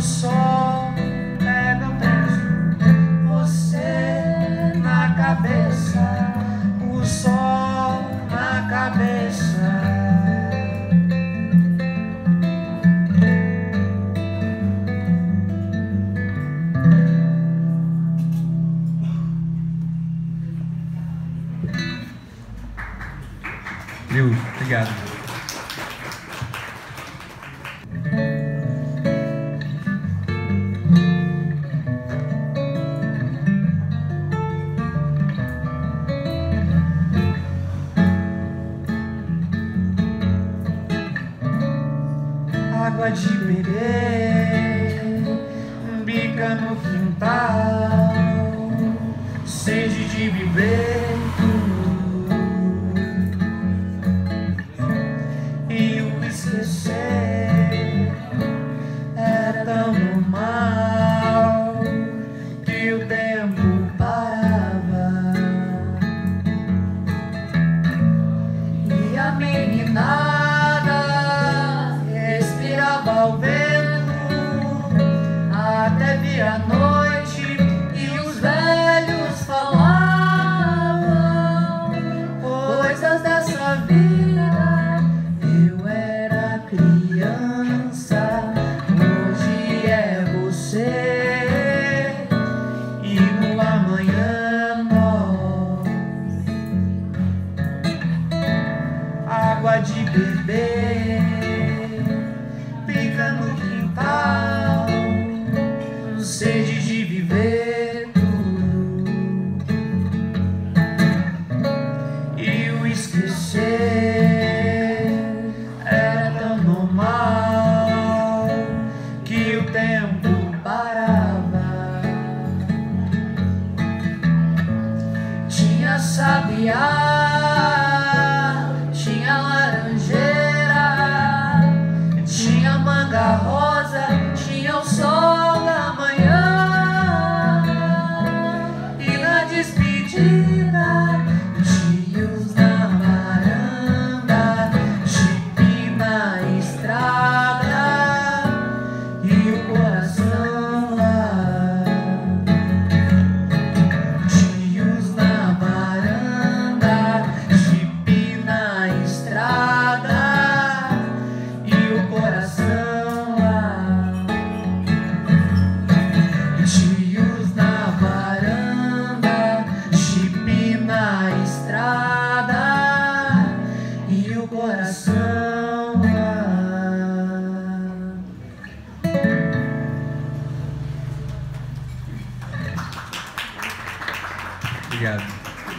sol pega preso, você na cabeça, o sol na cabeça. Obrigado. Água de beber, bica no quintal, sede de viver. E o esquecer era tão normal que o tempo parava. E a meninada respirava ao vento até vir a noite e os velhos falavam coisas dessa vida. Eu era criança, hoje é você e no amanhã nós. Água de beber, pica no quintal, sede de viver tudo. E o esquecer era tão normal que o tempo parava. Tinha sabiá, tinha laranjeira, tinha manga rosa, tinha o sol da manhã. E na despedida, tios na varanda, jipe na estrada e o coração lá. Tios na varanda, jipe na estrada e o coração lá. Tios na varanda, jipe na estrada e o coração lá. Obrigado.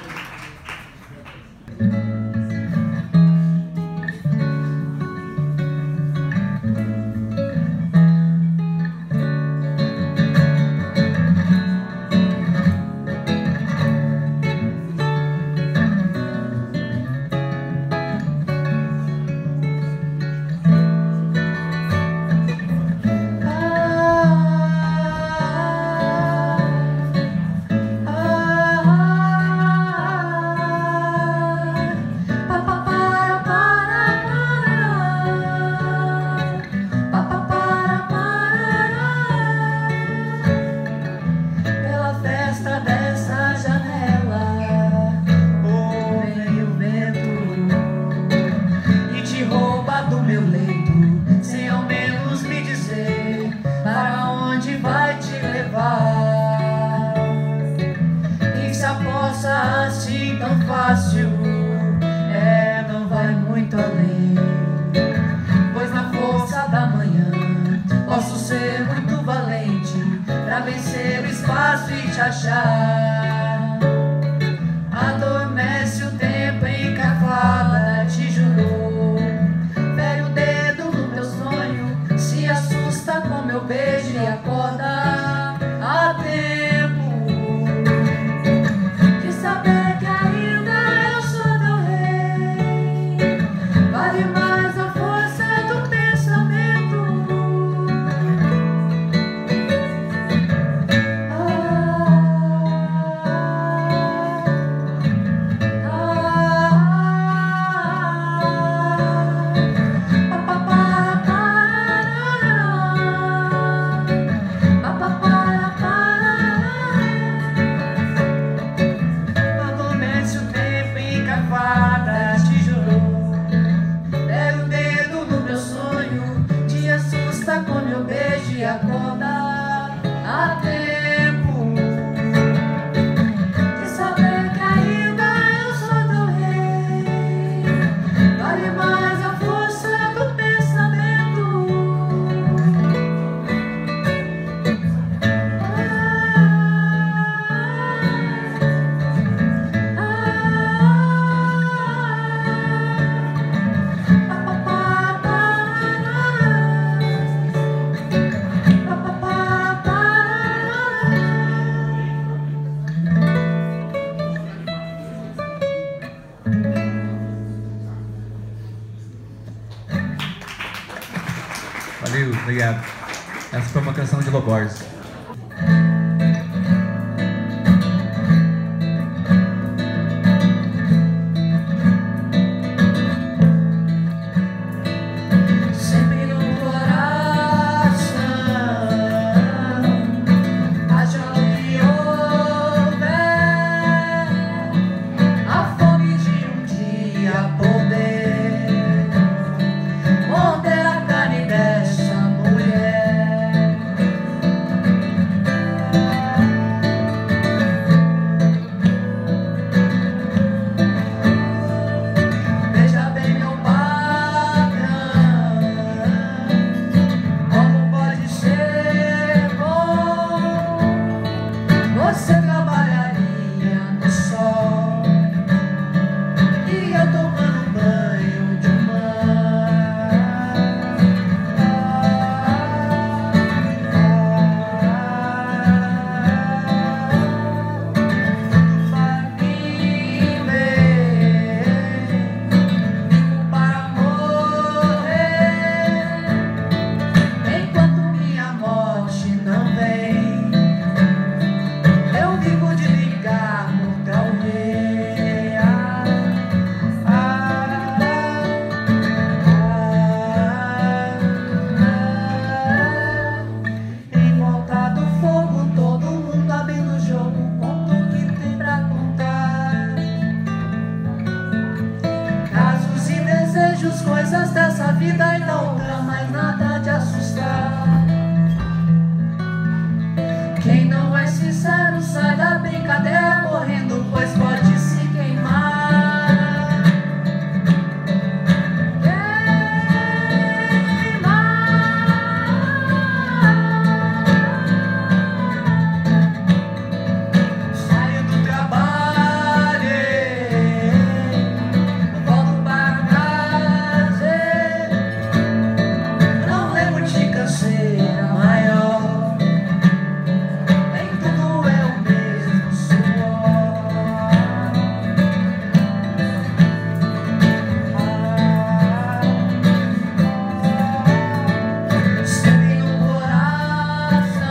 Pela festa dessa janela, vem o vento e te rouba do meu leito, sem ao menos me dizer para onde vai te levar. E se aposta assim tão fácil, não vai muito além, pois na força da manhã posso ser muito valente pra vencer o espaço e te achar. Adormece o tempo em que a fada te jurou, fere o dedo no teu sonho, se assusta com meu beijo e acorda a tempo de saber que ainda eu sou teu rei. Vale mais a força do pensamento. Valeu, obrigado. Essa foi uma canção de Loborges. Coisas dessa vida e da outra, mas nada de assustar. Quem não é sincero sai da brincadeira correndo, pois pode se queimar. Saio do trabalho, volto para casa. Não lembro de canseira maior, nem tudo é o mesmo suor. Sempre no coração,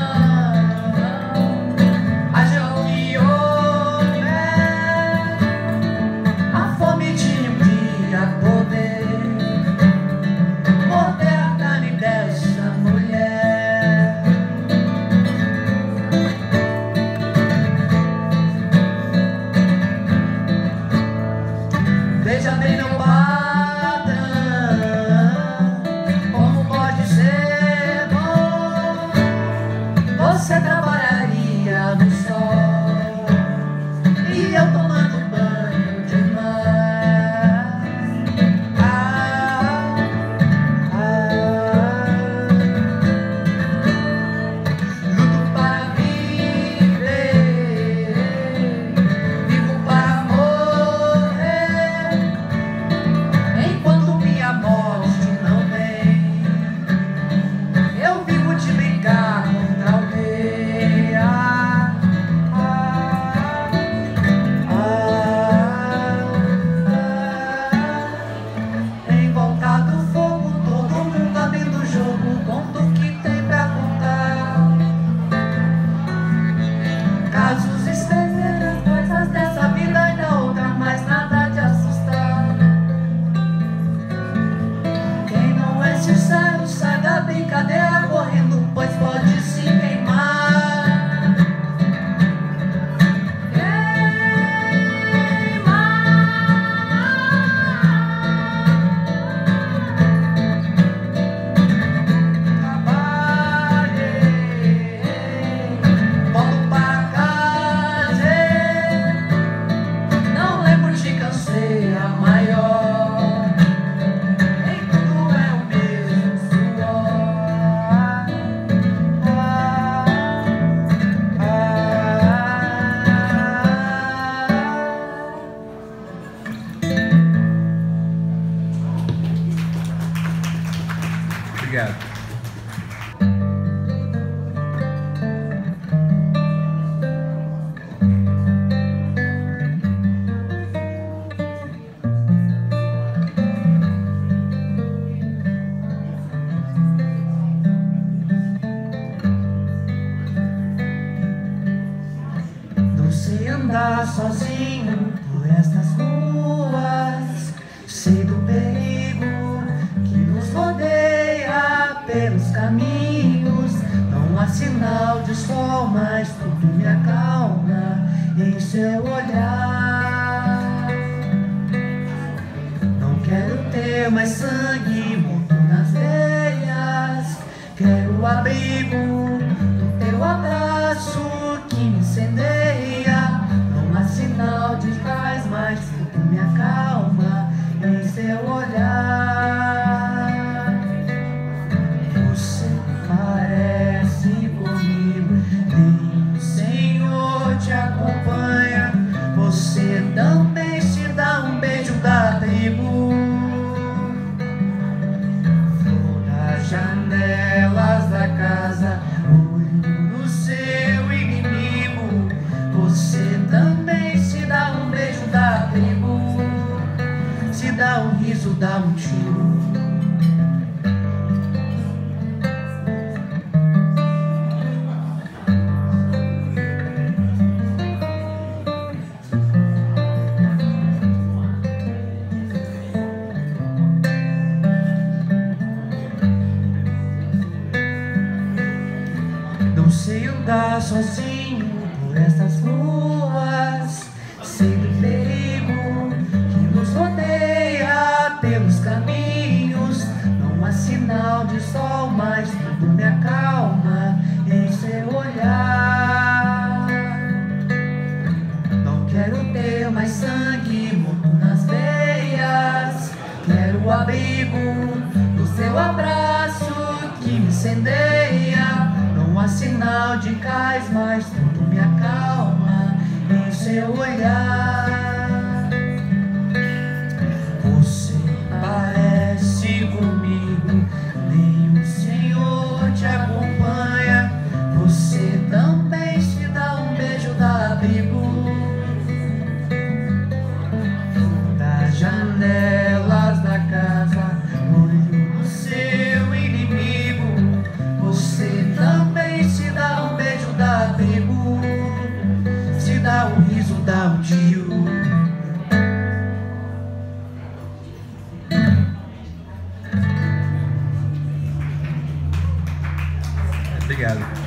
haja o que houver, a fome de um dia poder morder a carne dessa mulher. Veja bem, meu patrão, como pode ser bom. Você trabalharia no sol e eu tomando banho de mar. Luto para viver, vivo para morrer. Enquanto minha morte não vem, eu vivo de brincar contra alguém. Em volta do fogo, todo mundo abrindo o jogo, conta o que tem pra contar. Casos estranhos, coisas dessa vida e da outra, mas nada de assustar. Quem não é sincero sai da brincadeira correndo, pois pode se queimar. Volto para casa, não lembro de canseira maior, nem tudo é o mesmo suor. Obrigado. andar sozinho por estas ruas, sei do perigo que nos rodeia pelos caminhos. Não há sinal de sol, mas tudo me acalma em seu olhar. Não quero ter mais sangue morto nas veias, quero o abrigo do teu abraço que me incendeia. Não há sinal de paz, mas tudo me acalma em seu olhar. Você parece comigo, nem o Senhor te acompanha. Você também se dá um beijo da tribo. Flor das janelas da casa, olho no seu inimigo. Você também se dá um beijo da tribo, se dá um riso, dá um tiro. Não sei andar sozinho por estas ruas, sei do perigo que nos rodeia pelos caminhos. Não há sinal de sol, mas tudo me acalma em seu olhar. Não quero ter mais sangue morto nas veias, quero o abrigo do seu abraço que me incendeia. Não há sinal de cais, mas tudo me acalma em seu olhar. Você parece comigo, nem o Senhor te acompanha. Você também se dá um beijo da abrigo. Das janelas da casa, olho no seu inimigo. Você também se dá um beijo da tribo, se dá um riso, dá um tiro. Obrigado.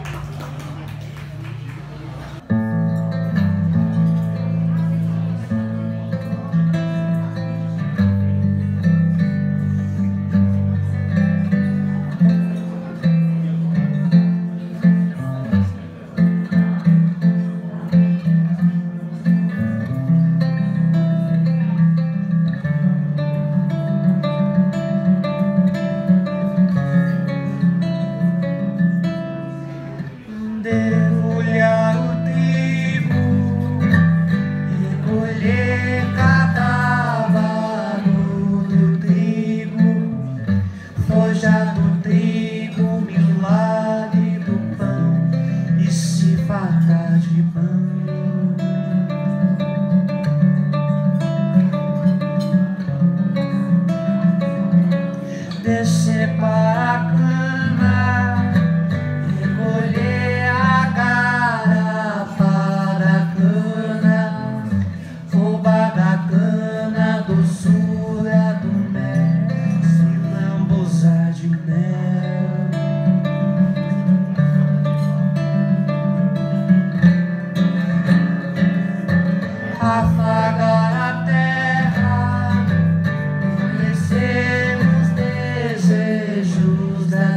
Debulhar o trigo, recolher cadáver do trigo, forjar do trigo, milagre do pão e se fartar de pão. Descer para a cana, recolher a cara para a cana, roubar da cana, doçura do mel, se lambuzar de mel. Afagar a terra, conhecer os desejos da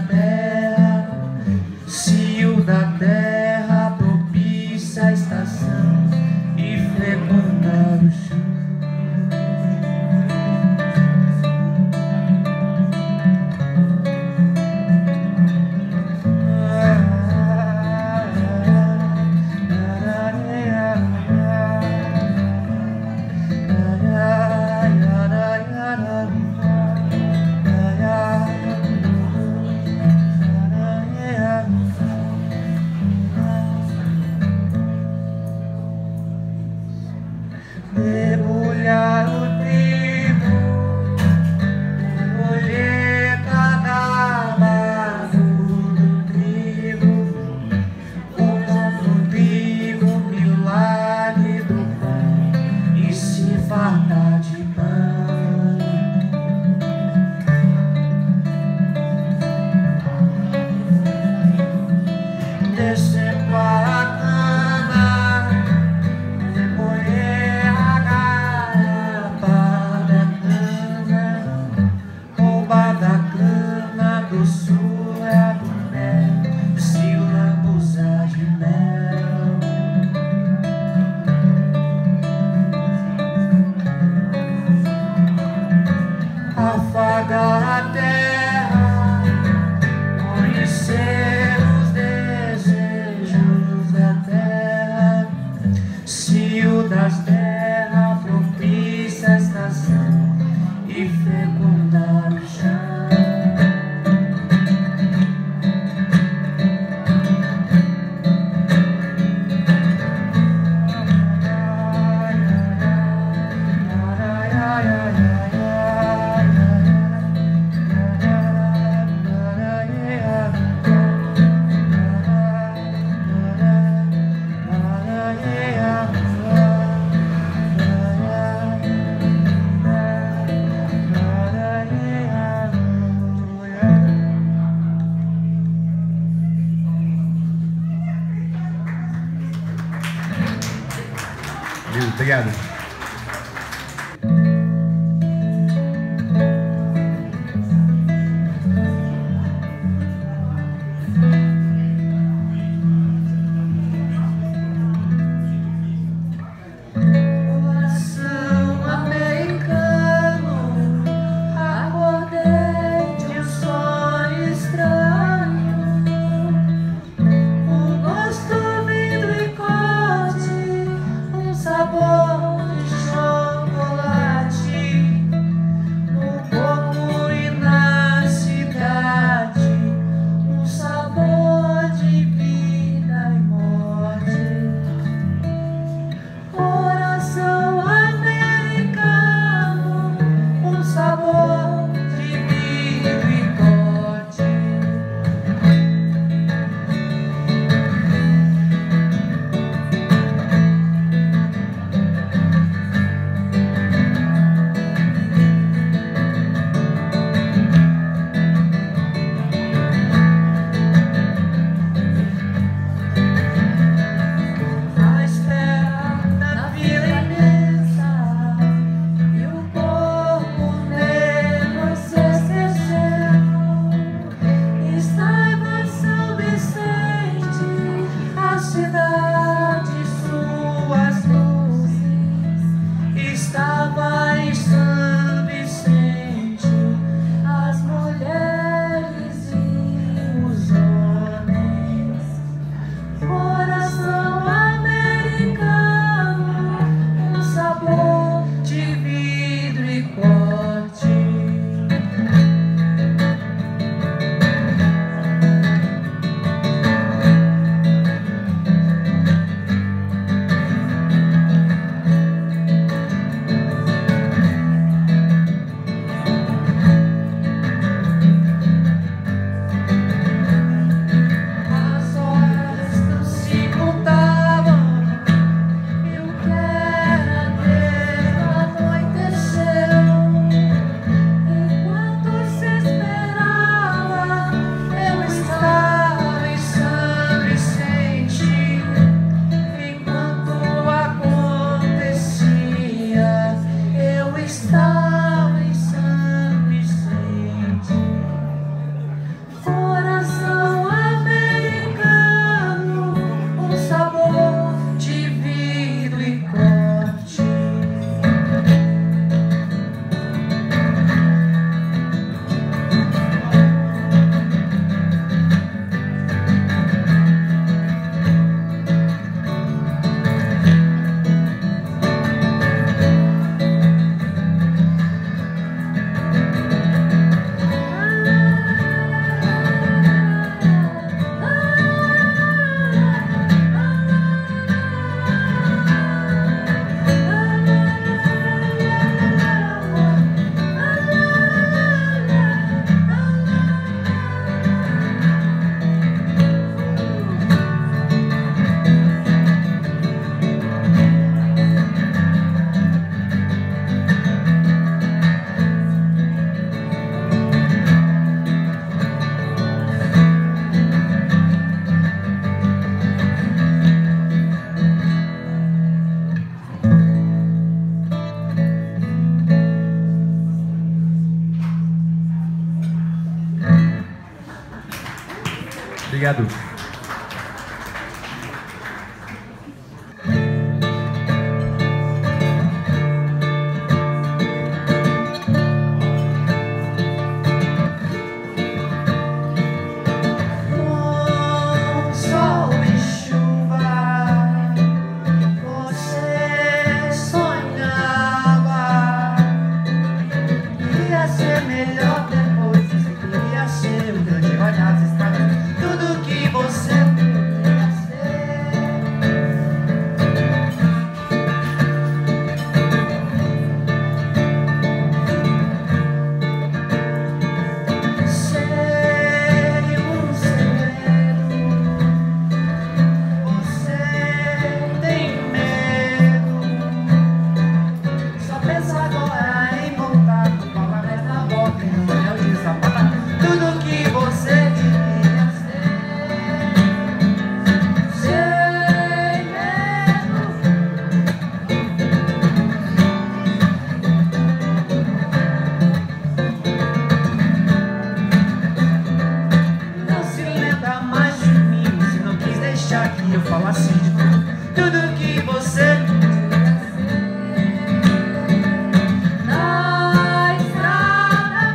doçura do mel, se lambuzar de mel. Afagar a terra, conhecer os desejos da terra, cio das terras propicia a estação e fecundar o chão. Obrigado. Coração americano, acordei de um sonho estranho. O gosto vindo e corte, um sabor Obrigado. Eu falo assim de tudo que você na estrada.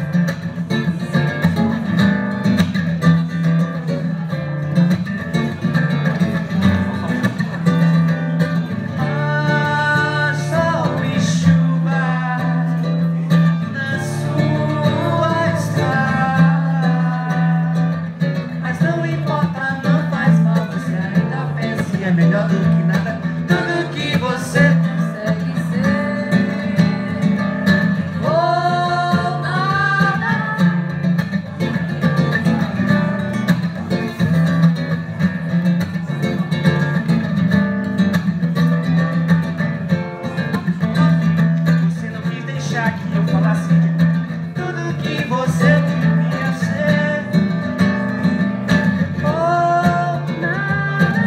Sol e chuva na sua estrada, mas não importa, não faz mal. É melhor do que nada, tudo que você consegue ser, ou nada. Você não quis deixar que eu falasse de tudo que você queria ser, ou nada.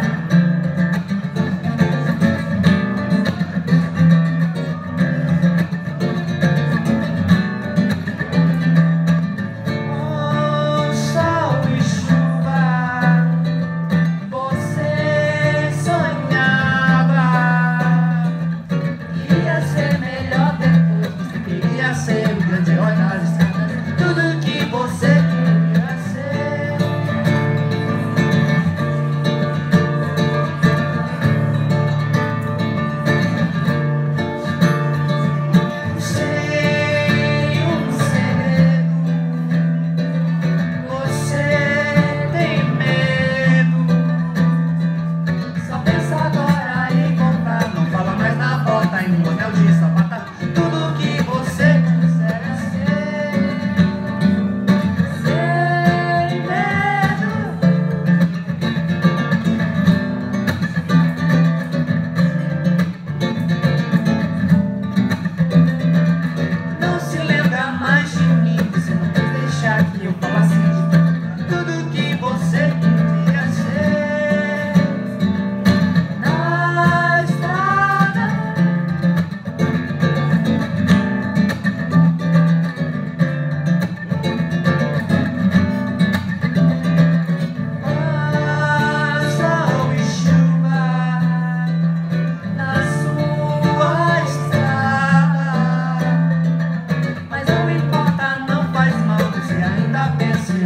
Pensa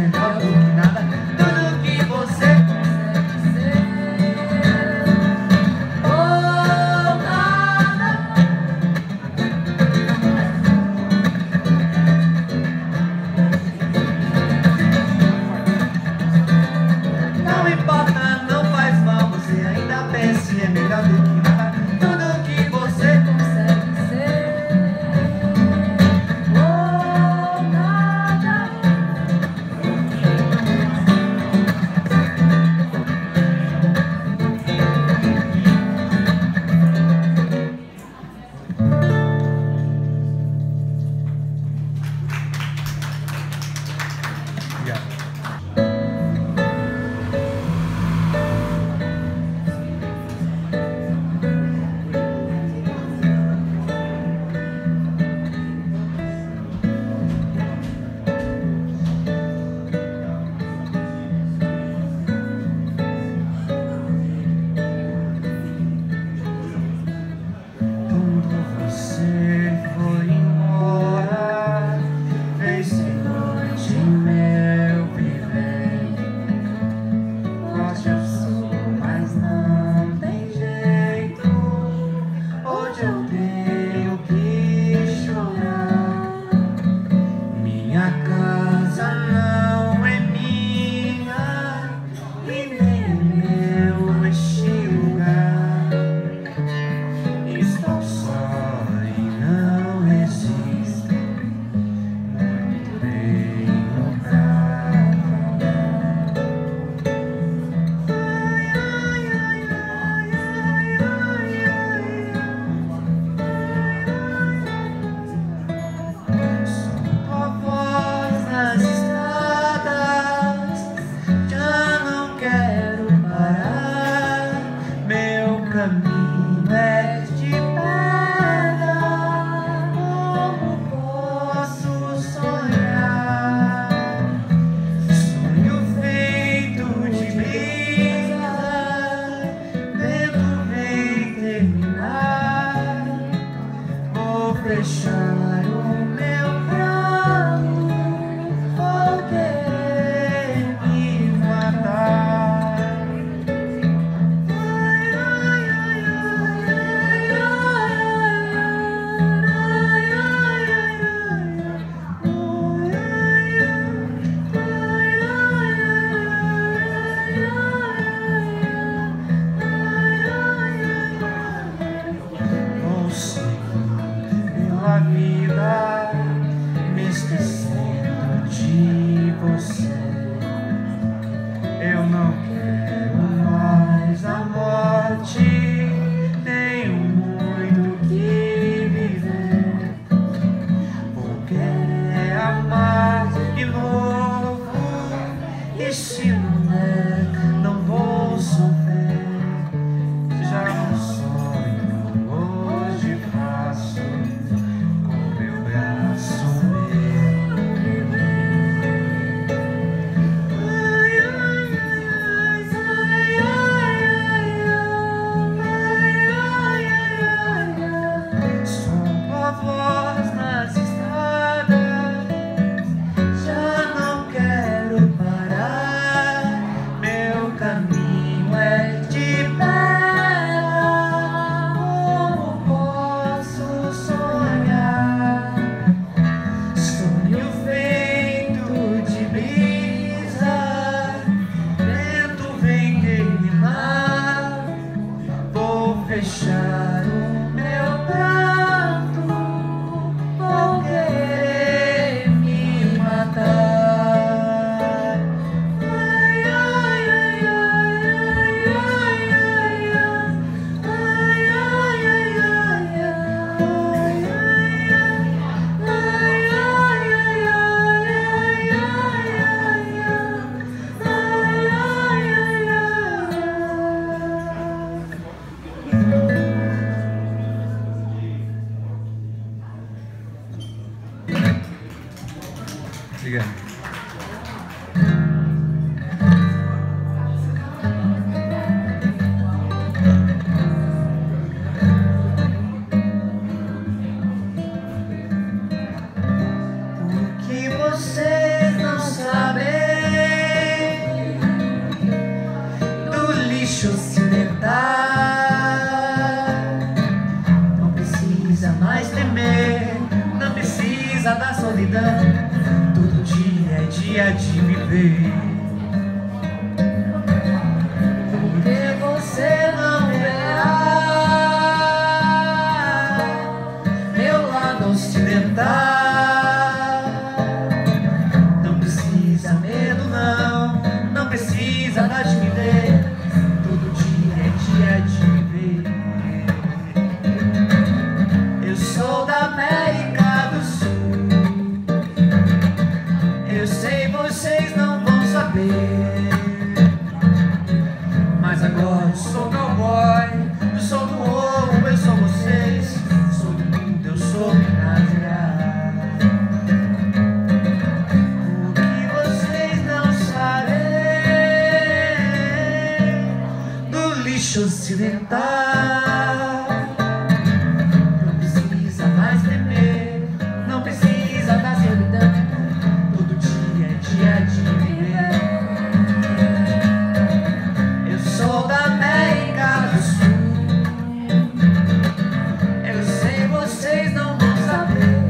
destino é, não vou sofrer. Já um sonho hoje faço com meu braço meu. Ai, ai, ai, ai, ai, ai, ai. Sou a voz nas estradas, já não quero parar. Meu caminho é de pedra, como posso sonhar? Sonho feito de brisa, vento vem queimar. Vou fechar o meu pranto, vou querer me matar. Ai, ai, ai, ai, ai, ai, ai, Obrigado. O que vocês não sabem do lixo ocidental, não precisa mais temer, não precisa da solidão. Todo dia é dia de viver. Porque você não verá meu lado ocidental. Não precisa medo não, não precisa da timidez. Todo dia é dia de viver. Eu sou da América do Sul, eu sei vocês não vão saber, mas agora eu sou cowboy, eu sou do ouro, eu sou vocês, sou do mundo, eu sou Minas Gerais. O que vocês não sabem do lixo ocidental, não precisa mais temer, não precisa da solidão. Todo dia é dia de viver. Eu sou da América do Sul, eu sei vocês não vão saber,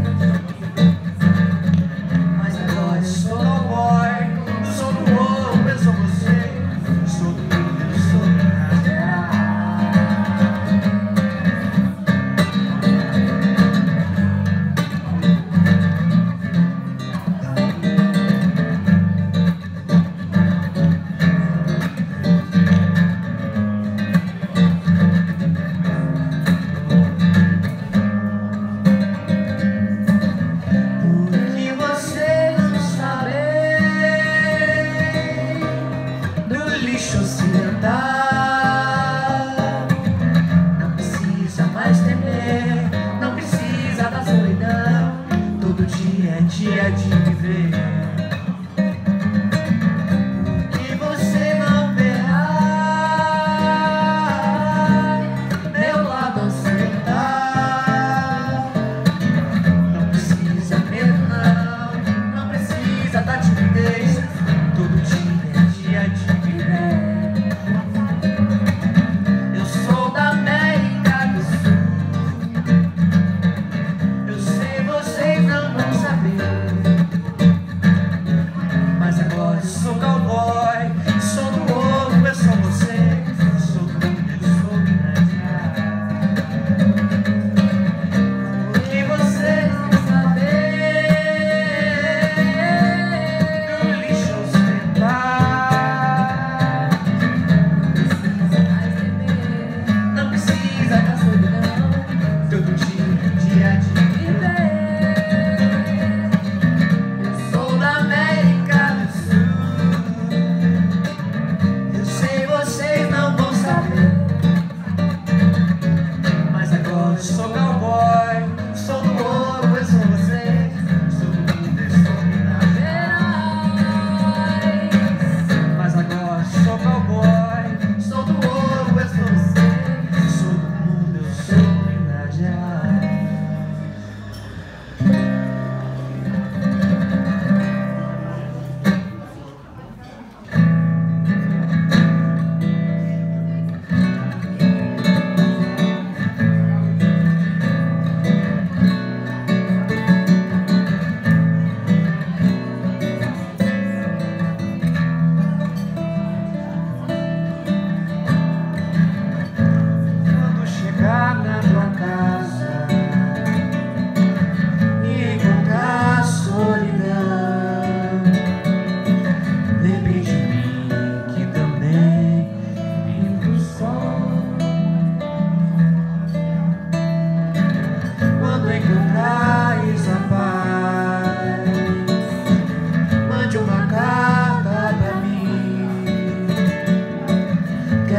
mas agora eu sou cowboy, eu sou do ouro, eu sou você, eu sou do mundo, eu sou Minas Gerais. O que você não sabe do lixo ocidental, não precisa mais temer, não precisa da solidão. Todo dia é dia de viver. O que você não verá meu lado ocidental, não precisa medo não, não precisa da timidez. Todo dia é dia de viver. Eu sou da América do Sul, eu sei vocês não vão saber,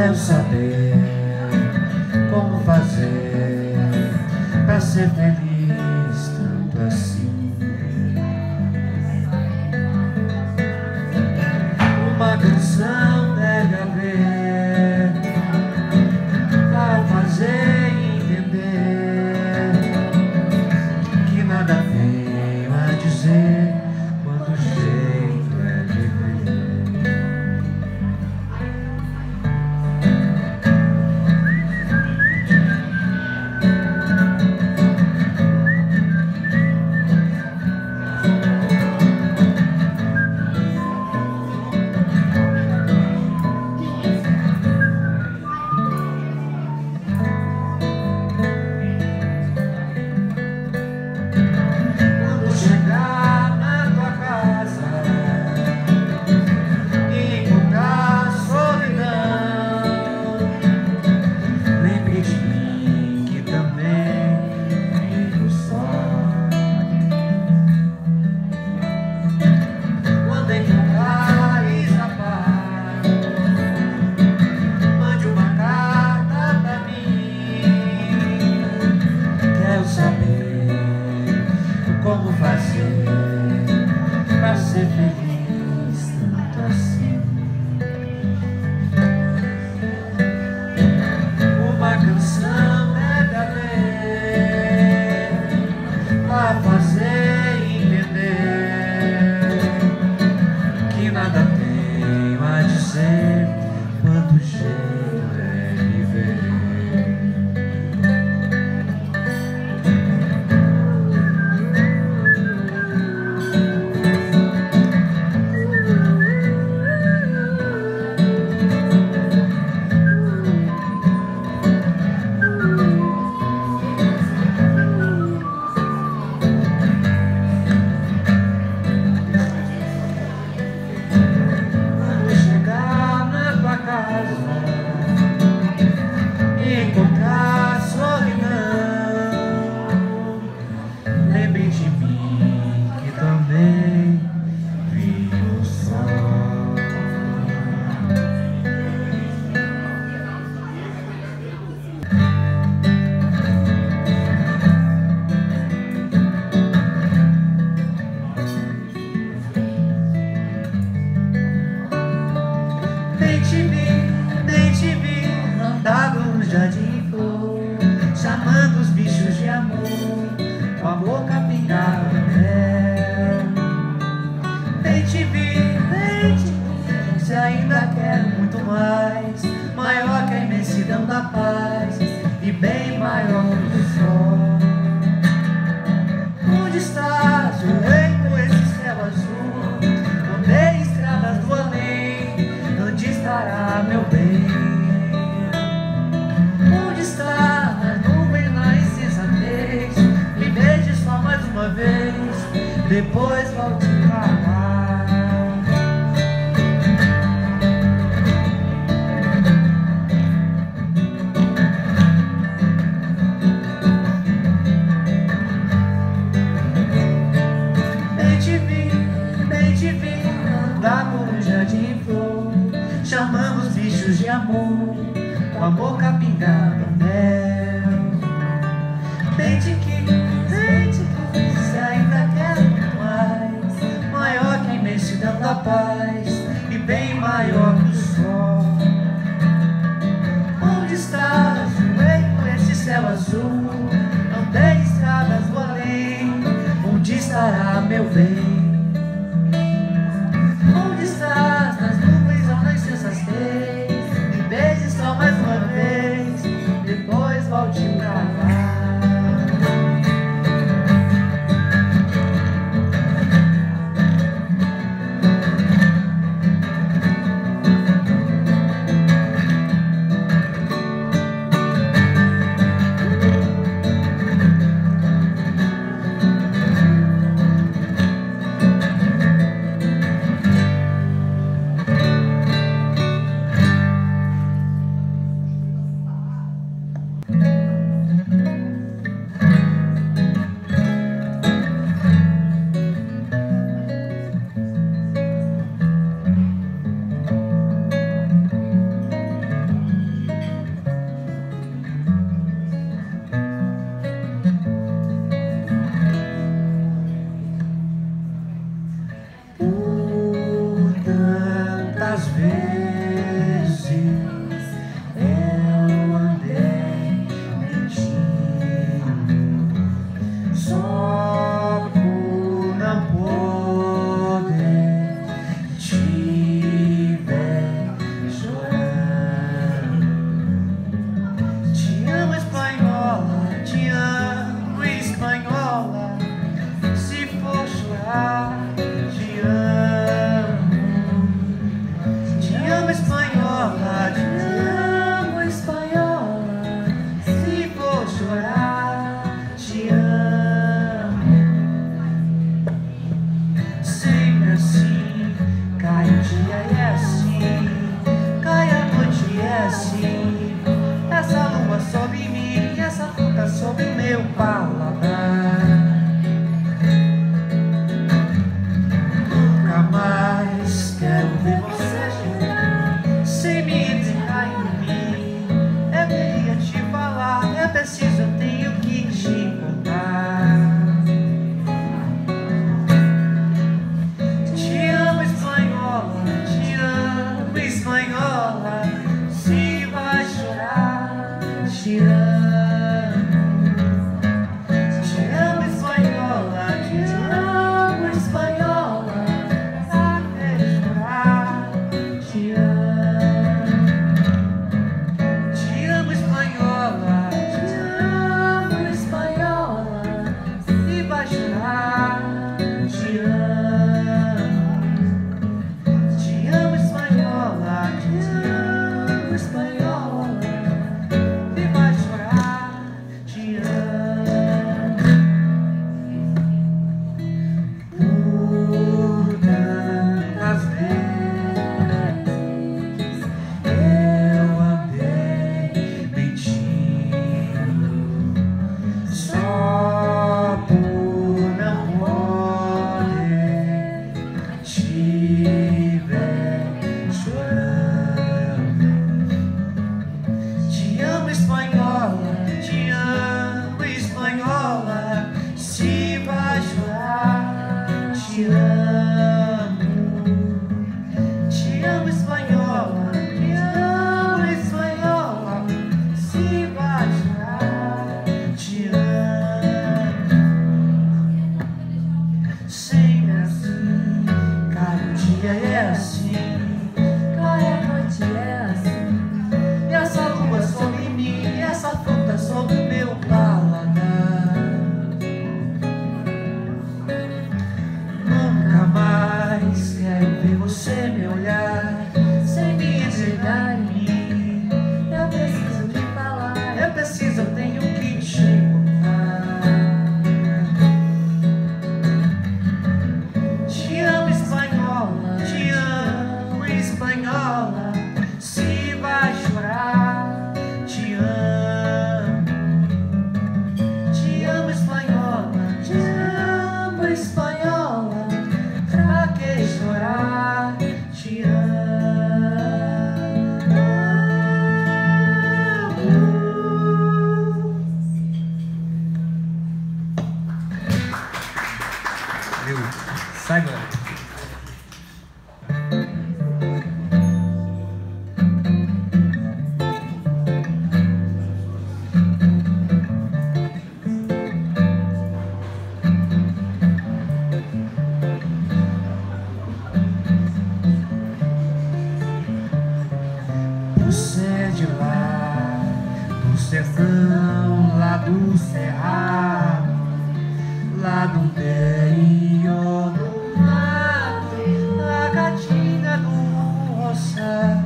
Quero saber como fazer pra ser feliz tanto assim. Uma canção deve haver pra fazer entender que nada veio a dizer quando o jeito é viver. Como fazer pra ser feliz tanto assim? Uma canção deve haver pra fazer entender que nada tenho a dizer quando o jeito é viver. Encontrar solidão, lembre de mim que também vi o sol. Nem te vi andar no jardim flor, chamando os bichos de amor, com a boca pingada no mel. Nem te vi, se ainda quero muito mais, maior que a imensidão da paz e bem maior que o sol. Onde estás, com esse céu azul? Onde estradas do além? Onde estará meu bem? Onde está nas nuvens, na insensatez? Me beije só mais uma vez, depois volte pra lá. Nem te vi andar por um jardim flor, chamando os bichos de amor, com a boca pingada no mel. Nem te quis, se ainda quero muito mais, maior que a imensidão da paz e bem maior que o sol. Onde estás, com esse céu azul? Não tem estradas do além, onde estará meu bem? Onde estás, nas nuvens ou nas insensatez? Me beije só mais uma vez, depois volte pra lá. dia é assim, cai a noite é assim. Essa lua sobre mim, essa fruta sobre o meu paladar. Nunca mais quero ver você chorar sem me desenhar em mim. Eu queria te falar, é preciso, eu tenho que te contar. Te amo, espanhola, te amo, espanhola. Se vai chorar, te amo. Te amo, espanhola, te amo, espanhola. Até chorar, te amo. Te amo, espanhola, te amo, espanhola. Se vai chorar, te amo. Te amo, espanhola, te amo, espanhola. Se vai chorar, te amo. Por tantas vezes eu andei mentindo só por não poder te ver chorando. Te amo, espanhola, te amo, espanhola. Se vai chorar, te amo. Te amo, espanhola, te amo, espanhola. Se vai chorar, te amo. Sempre assim, cada dia é assim, cada noite é assim. E essa lua sobre mim, e essa fruta sobre o meu paladar. Nunca mais quero ver você me olhar sem me entregar em mim. Eu preciso te falar, eu preciso, eu tenho que te contar. Te amo, espanhola, te amo, espanhola. Se vai chorar, te amo. Te amo, espanhola, te amo, espanhola. Pra que chorar, te amo. Viu? Sai, galera. Você é de lá, do sertão, lá do cerrado, lá do interior do mato, a gatinha do roçado.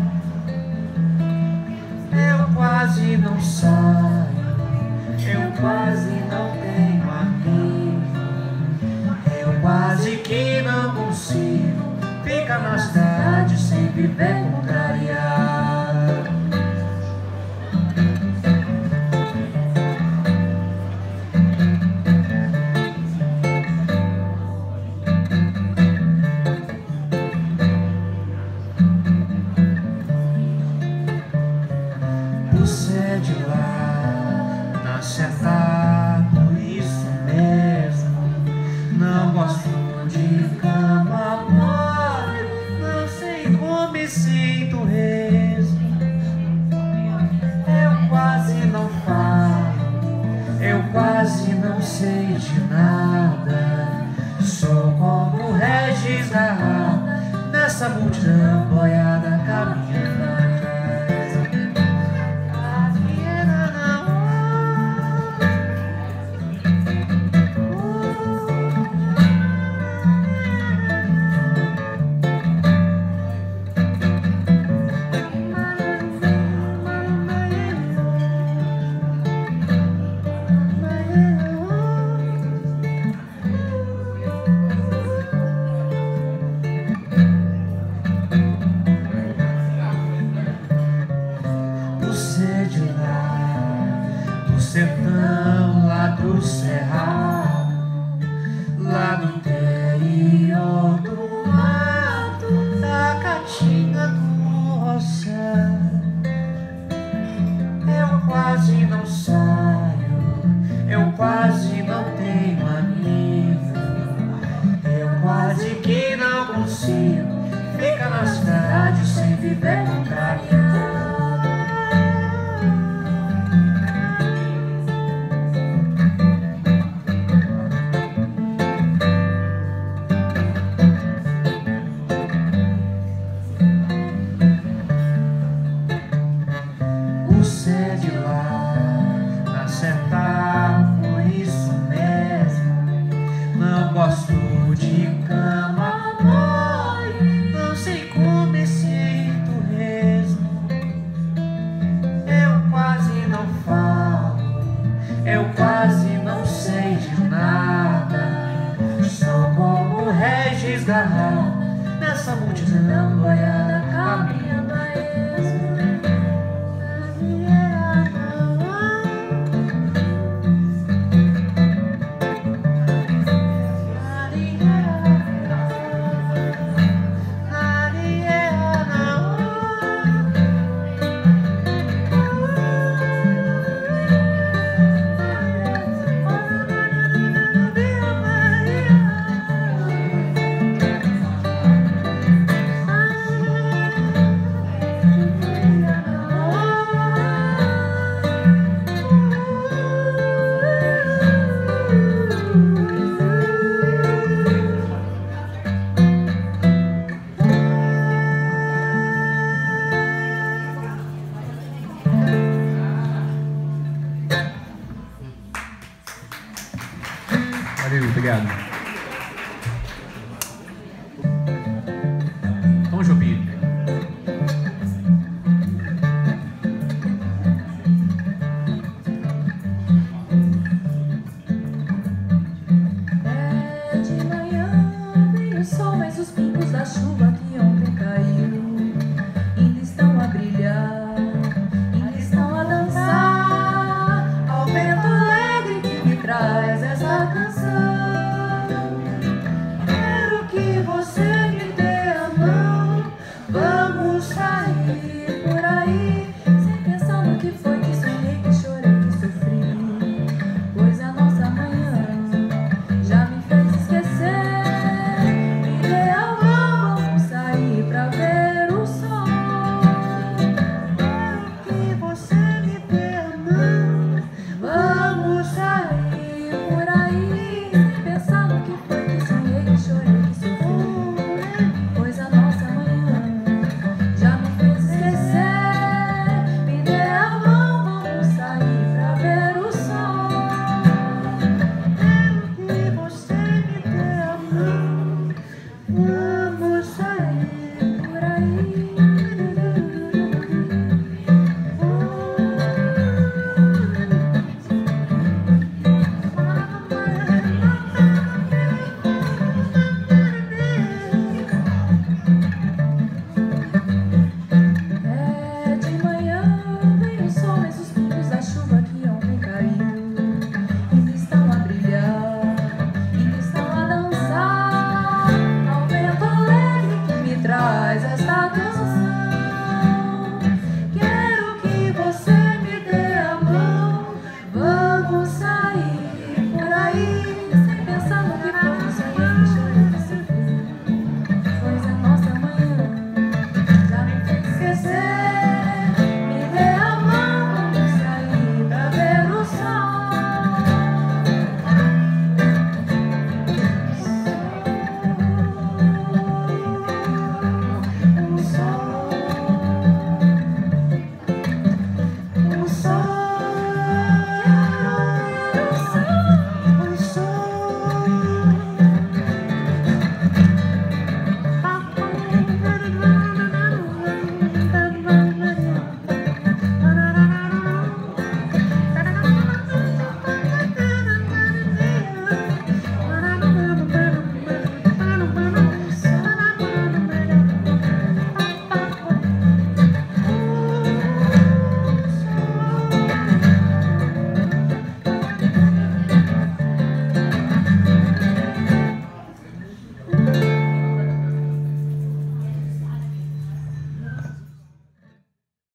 Eu quase não saio, eu quase não tenho amigo, eu quase que não consigo ficar na cidade sem viver contrariado. Você é de lá, nasce atado, isso mesmo. Não gosto de cama mole, não sei como me sinto resmo. Eu quase não falo, eu quase não sei de nada. Sou como Regis Garra, nessa multidão boiada caminhando na casa. chegando ao céu. Eu quase não saio, eu quase não tenho amigo. Eu quase que não consigo ficar na cidade sem viver com carinho. Você é de lá, na senta, por isso mesmo. Não gosto de cama, mãe, não sei como esse torresmo. Eu quase não falo, eu quase não sei de nada. Sou como Regis Garral, nessa multidão boiada caminhando a esmo. Valeu, obrigado. Tom Jobim. É de manhã, vem o sol, mas os pingos da chuva que ontem caiu ainda estão a brilhar, ainda estão a dançar ao vento alegre que me traz essa canção. Quero que você me dê a mão, vamos sair por aí.